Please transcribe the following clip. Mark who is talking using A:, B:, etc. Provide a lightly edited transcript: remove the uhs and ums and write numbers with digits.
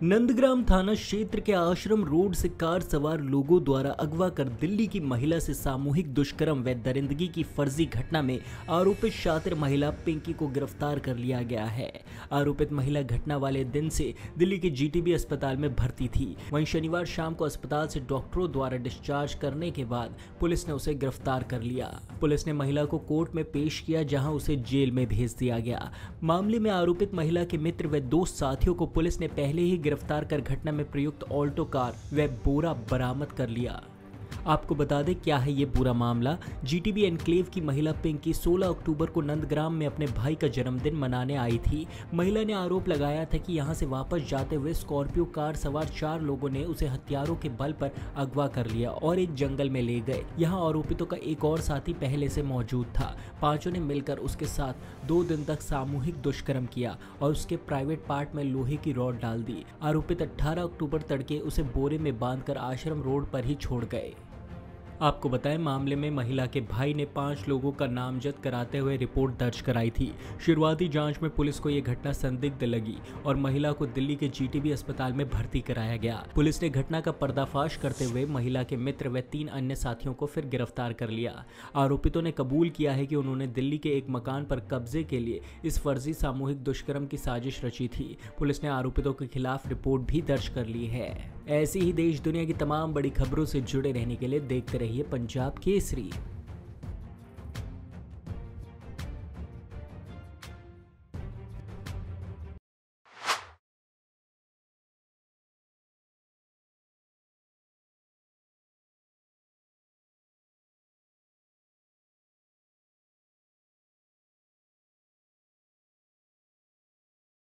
A: नंदग्राम थाना क्षेत्र के आश्रम रोड से कार सवार लोगों द्वारा अगवा कर दिल्ली की महिला से सामूहिक दुष्कर्म व दरिंदगी की फर्जी घटना में आरोपित शातिर महिला पिंकी को गिरफ्तार कर लिया गया है। आरोपित महिला घटना वाले दिन से दिल्ली के जीटीबी अस्पताल में भर्ती थी। वहीं शनिवार शाम को अस्पताल से डॉक्टरों द्वारा डिस्चार्ज करने के बाद पुलिस ने उसे गिरफ्तार कर लिया। पुलिस ने महिला को कोर्ट में पेश किया, जहां उसे जेल में भेज दिया गया। मामले में आरोपित महिला के मित्र व दो साथियों को पुलिस ने पहले ही गिरफ्तार कर घटना में प्रयुक्त ऑल्टो कार व बोरा बरामद कर लिया। आपको बता दें क्या है ये पूरा मामला। जीटीबी एनक्लेव की महिला पिंकी 16 अक्टूबर को नंदग्राम में अपने भाई का जन्मदिन मनाने आई थी। महिला ने आरोप लगाया था कि यहां से वापस जाते हुए स्कॉर्पियो कार सवार 4 लोगों ने उसे हथियारों के बल पर अगवा कर लिया और एक जंगल में ले गए। यहां आरोपितों का एक और साथी पहले से मौजूद था। पांचों ने मिलकर उसके साथ 2 दिन तक सामूहिक दुष्कर्म किया और उसके प्राइवेट पार्ट में लोहे की रॉड डाल दी। आरोपित 18 अक्टूबर तड़के उसे बोरे में बांधकर आश्रम रोड पर ही छोड़ गए। आपको बताएं, मामले में महिला के भाई ने 5 लोगों का नामजद कराते हुए रिपोर्ट दर्ज कराई थी। शुरुआती जांच में पुलिस को यह घटना संदिग्ध लगी और महिला को दिल्ली के जीटीबी अस्पताल में भर्ती कराया गया। पुलिस ने घटना का पर्दाफाश करते हुए महिला के मित्र व 3 अन्य साथियों को फिर गिरफ्तार कर लिया। आरोपितों ने कबूल किया है कि उन्होंने दिल्ली के एक मकान पर कब्जे के लिए इस फर्जी सामूहिक दुष्कर्म की साजिश रची थी। पुलिस ने आरोपितों के खिलाफ रिपोर्ट भी दर्ज कर ली है। ऐसी ही देश दुनिया की तमाम बड़ी खबरों से जुड़े रहने के लिए देखते रहिए पंजाब केसरी।